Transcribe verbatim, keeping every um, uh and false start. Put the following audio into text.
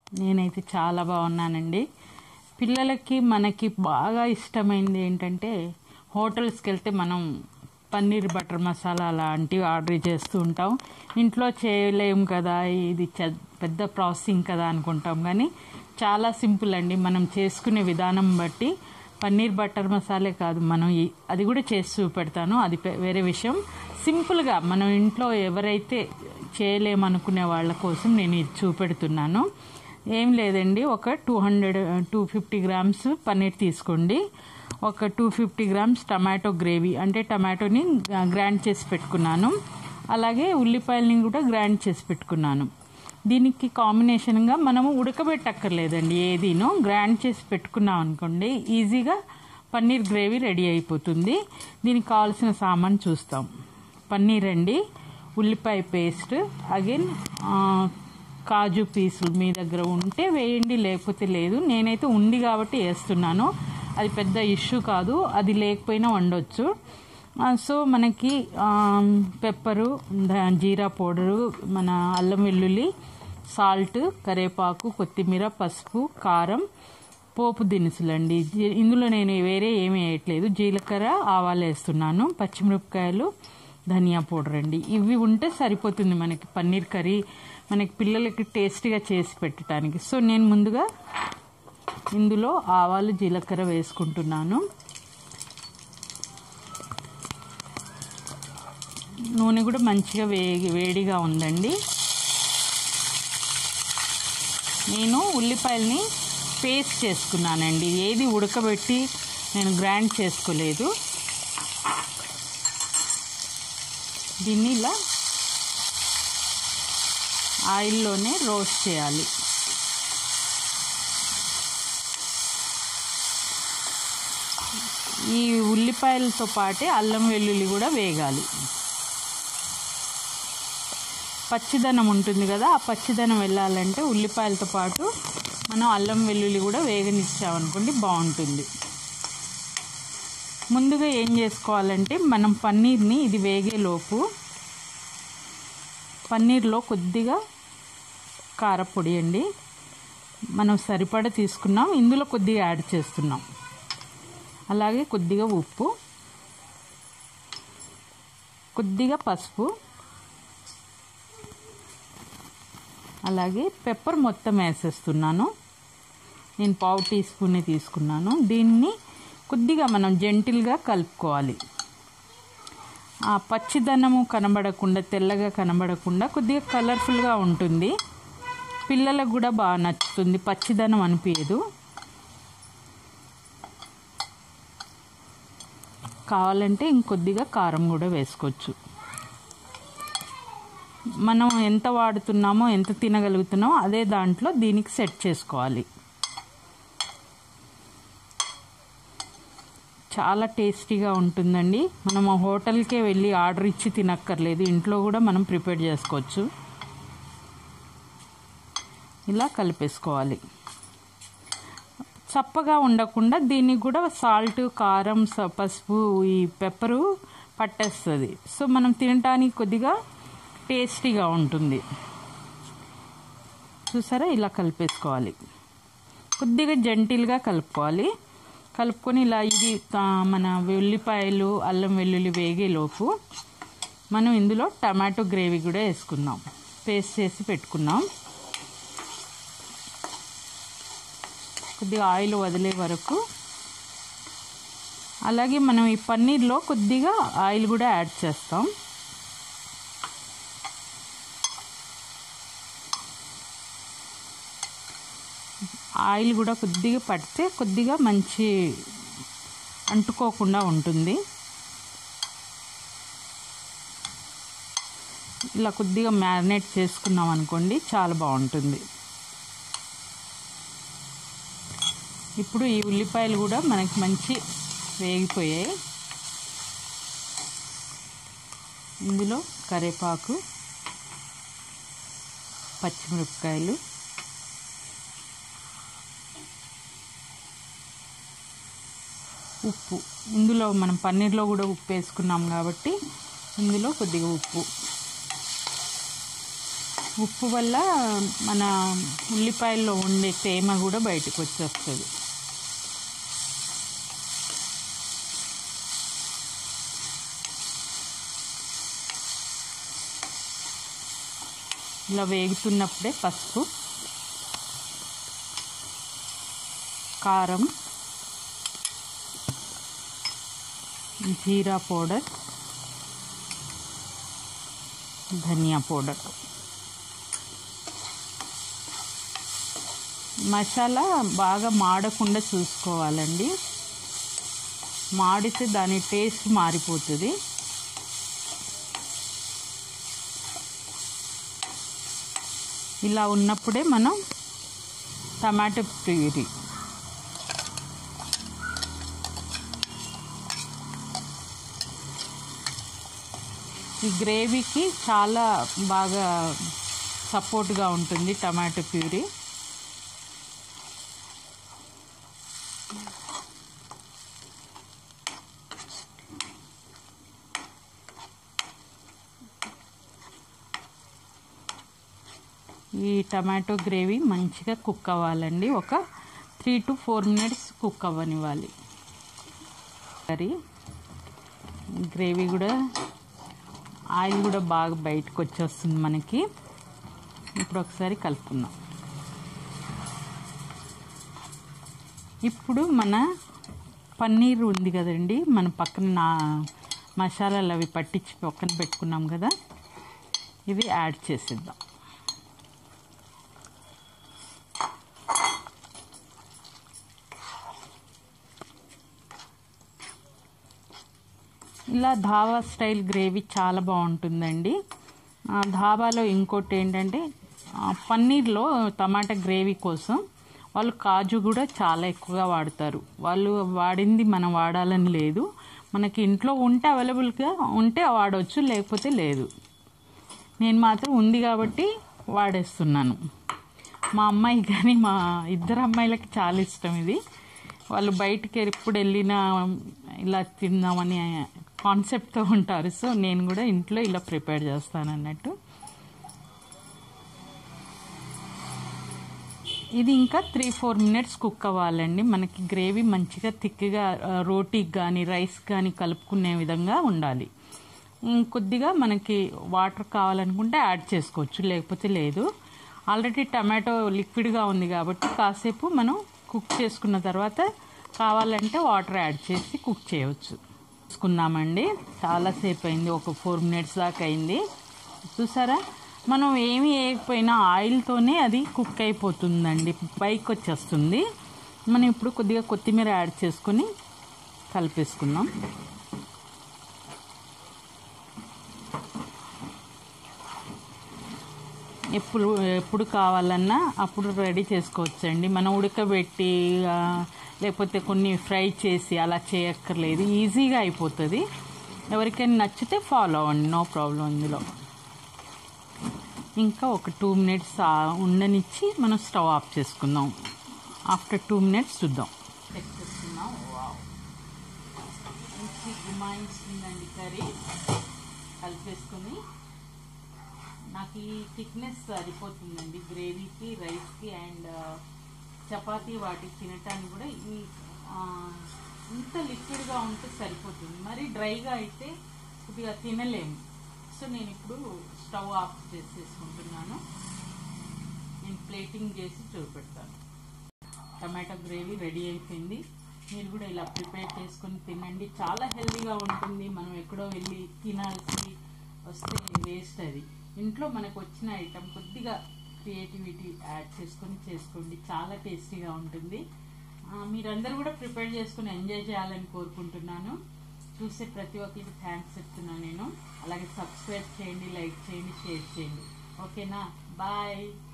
నేనైతే చాలా బాగున్నానండి. పిల్లలకి మనకి బాగా ఇష్టమైంది ఏంటంటే హోటల్స్కి వెళ్తే మనం పన్నీర్ బటర్ మసాలా అలాంటివి ఆర్డర్ చేస్తూ ఉంటాం. ఇంట్లో చేయలేము కదా, ఇది పెద్ద ప్రాసెసింగ్ కదా అనుకుంటాం. కానీ చాలా సింపుల్ అండి. మనం చేసుకునే విధానం బట్టి పన్నీర్ బటర్ మసాలే కాదు, మనం అది కూడా చేసి చూపెడతాను. అది వేరే విషయం. సింపుల్గా మనం ఇంట్లో ఎవరైతే చేయలేమనుకునే వాళ్ళ కోసం నేను ఇది చూపెడుతున్నాను. ఏం లేదండి, ఒక two hundred two fifty grams paneer తీసుకోండి. ఒక two fifty grams tomato gravy అంటే టమాటోని గ్రైండ్ చేసి పెట్టుకున్నాను. అలాగే ఉల్లిపాయలని కూడా గ్రైండ్ చేసి పెట్టుకున్నాను. దీనికి కాంబినేషన్గా మనము ఉడకబెట్టక్కర్లేదండి. ఏదీనో గ్రైండ్ చేసి పెట్టుకున్నాం అనుకోండి, ఈజీగా పన్నీర్ గ్రేవీ రెడీ అయిపోతుంది. దీనికి కావాల్సిన సామాన్ చూస్తాం. పన్నీర్ అండి, ఉల్లిపాయ పేస్ట్, అగైన్ కాజు పీసులు మీ దగ్గర ఉంటే వేయండి, లేకపోతే లేదు. నేనైతే ఉంది కాబట్టి వేస్తున్నాను. అది పెద్ద ఇష్యూ కాదు, అది లేకపోయినా వండొచ్చు. సో మనకి పెప్పరు, జీరా పౌడరు, మన అల్లం వెల్లుల్లి, సాల్ట్, కరివేపాకు, కొత్తిమీర, పసుపు, కారం, పోపు దినుసులండి. ఇందులో నేను వేరే ఏమీ వేయట్లేదు. జీలకర్ర, ఆవాలు వేస్తున్నాను, పచ్చిమిరపకాయలు, ధనియా పౌడర్ అండి. ఇవి ఉంటే సరిపోతుంది మనకి పన్నీర్ కర్రీ, మనకి పిల్లలకి టేస్టీగా చేసి పెట్టడానికి. సో నేను ముందుగా ఇందులో ఆవాలు, జీలకర్ర వేసుకుంటున్నాను. నూనె కూడా మంచిగా వేగి వేడిగా ఉందండి. నేను ఉల్లిపాయల్ని పేస్ట్ చేసుకున్నానండి. ఏది ఉడకబెట్టి నేను గ్రైండ్ చేసుకోలేదు. దీన్ని ఇలా ఆయిల్లోనే రోస్ట్ చేయాలి. ఈ ఉల్లిపాయలతో పాటే అల్లం వెల్లుల్లి కూడా వేగాలి. పచ్చిదనం ఉంటుంది కదా, ఆ పచ్చిదనం వెళ్ళాలంటే ఉల్లిపాయలతో పాటు మనం అల్లం వెల్లుల్లి కూడా వేగనిచ్చామనుకోండి బాగుంటుంది. ముందుగా ఏం చేసుకోవాలంటే మనం పన్నీర్ని ఇది వేగేలోపు పన్నీర్లో కొద్దిగా కారపొడి అండి, మనం సరిపడా తీసుకున్నాం, ఇందులో కొద్దిగా యాడ్ చేస్తున్నాం. అలాగే కొద్దిగా ఉప్పు, కొద్దిగా పసుపు, అలాగే పెప్పర్ మొత్తం వేసేస్తున్నాను. నేను పావు టీ స్పూనే తీసుకున్నాను. దీన్ని కొద్దిగా మనం జెంటిల్గా కలుపుకోవాలి. ఆ పచ్చిదనము కనబడకుండా, తెల్లగా కనబడకుండా కొద్దిగా కలర్ఫుల్గా ఉంటుంది. పిల్లలకు కూడా బాగా నచ్చుతుంది, పచ్చిదనం అనిపించదు. కావాలంటే ఇంకొద్దిగా కారం కూడా వేసుకోవచ్చు. మనం ఎంత వాడుతున్నామో, ఎంత తినగలుగుతున్నామో అదే దాంట్లో దీనికి సెట్ చేసుకోవాలి. చాలా టేస్టీగా ఉంటుందండి. మనం హోటల్కే వెళ్ళి ఆర్డర్ ఇచ్చి తినక్కర్లేదు, ఇంట్లో కూడా మనం ప్రిపేర్ చేసుకోవచ్చు. ఇలా కలిపేసుకోవాలి. చప్పగా ఉండకుండా దీనికి కూడా సాల్ట్, కారం, పసుపు, ఈ పెప్పరు పట్టేస్తుంది. సో మనం తినడానికి కొద్దిగా టేస్టీగా ఉంటుంది. చూసారా, ఇలా కలిపేసుకోవాలి. కొద్దిగా జెంటిల్గా కలుపుకోవాలి. కలుపుకొని ఇలా ఇది మన ఉల్లిపాయలు, అల్లం వెల్లుల్లి వేగేలోపు మనం ఇందులో టమాటో గ్రేవీ కూడా వేసుకుందాం. పేస్ట్ చేసి పెట్టుకున్నాం. కొద్దిగా ఆయిల్ వదిలే వరకు, అలాగే మనం ఈ పన్నీర్లో కొద్దిగా ఆయిల్ కూడా యాడ్ చేస్తాం. ఆయిల్ కూడా కొద్దిగా పడితే కొద్దిగా మంచి అంటుకోకుండా ఉంటుంది. ఇలా కొద్దిగా మ్యారినేట్ చేసుకున్నాం అనుకోండి, చాలా బాగుంటుంది. ఇప్పుడు ఈ ఉల్లిపాయలు కూడా మనకి మంచి వేగిపోయాయి. ఇందులో కరివేపాకు, పచ్చిమిరపకాయలు, ఉప్పు, ఇందులో మనం పన్నీర్లో కూడా ఉప్పు వేసుకున్నాం కాబట్టి ఇందులో కొద్దిగా ఉప్పు, ఉప్పు వల్ల మన ఉల్లిపాయల్లో ఉండే తేమ కూడా బయటకు వచ్చేస్తుంది. ఇలా వేగుతున్నప్పుడే పసుపు, కారం, జీరా పౌడర్, ధనియా పౌడర్, మసాలా బాగా మాడకుండా చూసుకోవాలండి. మాడితే దాని టేస్ట్ మారిపోతుంది. ఇలా ఉన్నప్పుడే మనం టమాటో ప్యూరీ, ఈ గ్రేవీకి చాలా బాగా సపోర్ట్గా ఉంటుంది టమాటో ప్యూరీ. ఈ టమాటో గ్రేవీ మంచిగా కుక్ అవ్వాలండి. ఒక three to four minutes cook అవ్వనివ్వాలి. కర్రీ గ్రేవీ కూడా ఆయిల్ కూడా బాగా బయటకు వచ్చేస్తుంది మనకి. ఇప్పుడు ఒకసారి కలుపుకుందాం. ఇప్పుడు మన పన్నీర్ ఉంది కదండి, మన పక్కన నా మసాలాలు అవి పట్టించి పక్కన పెట్టుకున్నాం కదా, ఇవి యాడ్ చేసేద్దాం. ఇలా ధాబా స్టైల్ గ్రేవీ చాలా బాగుంటుందండి. ధాబాలో ఇంకోటి ఏంటంటే పన్నీర్లో టమాటా గ్రేవీ కోసం వాళ్ళు కాజు కూడా చాలా ఎక్కువగా వాడతారు. వాళ్ళు వాడింది మనం వాడాలని లేదు. మనకి ఇంట్లో ఉంటే అవైలబుల్గా ఉంటే వాడవచ్చు, లేకపోతే లేదు. నేను మాత్రం ఉంది కాబట్టి వాడేస్తున్నాను. మా అమ్మాయి కానీ మా ఇద్దరు అమ్మాయిలకి చాలా ఇష్టం ఇది. వాళ్ళు బయటికి ఎప్పుడు వెళ్ళినా ఇలా తిందామని కాన్సెప్ట్తో ఉంటారు. సో నేను కూడా ఇంట్లో ఇలా ప్రిపేర్ చేస్తాను అన్నట్టు. ఇది ఇంకా త్రీ ఫోర్ మినిట్స్ కుక్ అవ్వాలండి. మనకి గ్రేవీ మంచిగా థిక్గా రోటీకి కానీ రైస్ కానీ కలుపుకునే విధంగా ఉండాలి. ఇంకొద్దిగా మనకి వాటర్ కావాలనుకుంటే యాడ్ చేసుకోవచ్చు, లేకపోతే లేదు. ఆల్రెడీ టమాటో లిక్విడ్గా ఉంది కాబట్టి కాసేపు మనం కుక్ చేసుకున్న తర్వాత కావాలంటే వాటర్ యాడ్ చేసి కుక్ చేయవచ్చు. తీసుకున్నామండి, చాలాసేపు అయింది, ఒక ఫోర్ మినిట్స్ దాకా అయింది. చూసారా, మనం ఏమీ వేయకపోయినా ఆయిల్తోనే అది కుక్ అయిపోతుందండి, పైకి వచ్చేస్తుంది. మనం ఇప్పుడు కొద్దిగా కొత్తిమీర యాడ్ చేసుకొని కలిపేసుకుందాం. ఎప్పుడు ఎప్పుడు కావాలన్నా అప్పుడు రెడీ చేసుకోవచ్చండి. మనం ఉడకబెట్టి లేకపోతే కొన్ని ఫ్రై చేసి అలా చేయక్కర్లేదు, ఈజీగా అయిపోతుంది. ఎవరికైనా నచ్చితే ఫాలో అవ్వండి, నో ప్రాబ్లం. ఇందులో ఇంకా ఒక టూ మినిట్స్ ఉండనిచ్చి మనం స్టవ్ ఆఫ్ చేసుకుందాం. ఆఫ్టర్ టూ మినిట్స్ చూద్దాం. చెక్ చేసుకుందాం. మంచి గుమాయించిందండి కర్రీ. కలిపేసుకొని నాకు ఈ థిక్నెస్ సరిపోతుందండి గ్రేవీకి, రైస్కి అండ్ చపాతీ వాటికి తినటానికి కూడా. ఈ ఇంత లిక్విడ్గా ఉంటే సరిపోతుంది, మరి డ్రైగా అయితే కొద్దిగా తినలేము. సో నేను ఇప్పుడు స్టవ్ ఆఫ్ చేసేసుకుంటున్నాను. నేను ప్లేటింగ్ చేసి చూపెడతాను. టమాటో గ్రేవీ రెడీ అయిపోయింది. మీరు కూడా ఇలా ప్రిపేర్ చేసుకొని తినండి, చాలా హెల్తీగా ఉంటుంది. మనం ఎక్కడో వెళ్ళి తినాల్సి వస్తే వేస్ట్ అది. ఇంట్లో మనకు వచ్చిన ఐటెం కొద్దిగా క్రియేటివిటీ యాడ్ చేసుకొని చేసుకోండి, చాలా టేస్టీగా ఉంటుంది. మీరందరూ కూడా ప్రిపేర్ చేసుకుని ఎంజాయ్ చేయాలని కోరుకుంటున్నాను. చూసే ప్రతి ఒక్కరికి థ్యాంక్స్ చెప్తున్నాను నేను. అలాగే సబ్స్క్రైబ్ చేయండి, లైక్ చేయండి, షేర్ చేయండి. ఓకేనా? బాయ్.